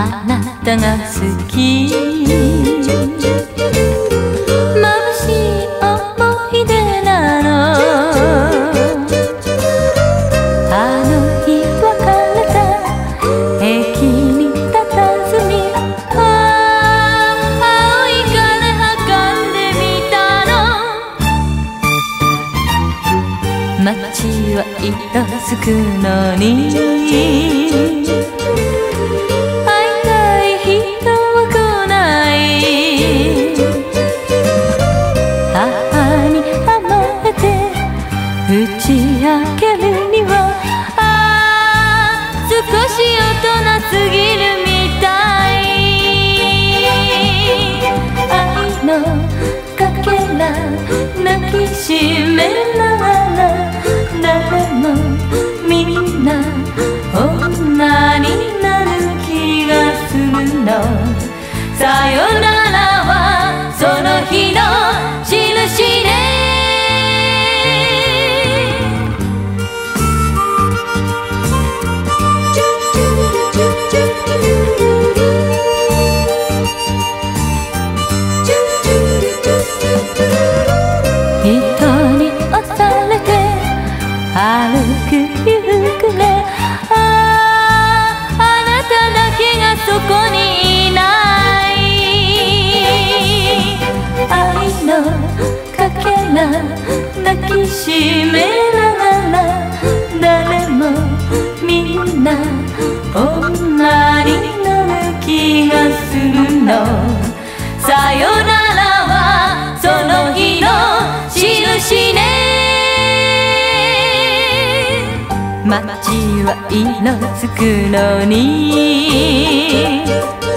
あなたが好き、眩しい思い出なの。あの日別れた駅に佇み、青い鐘運んでみたの。街は色づくのに打ち明けるには少し大人すぎるみたい。愛のかけら抱きしめながら、誰もみんな女になる気がするの。さよならはその日の印ね。歩く行くね、あなただけがそこにいない。愛のかけら抱きしめながら、誰もみんな女になる気がするの。さよならはその日の印ね。街は色づくのに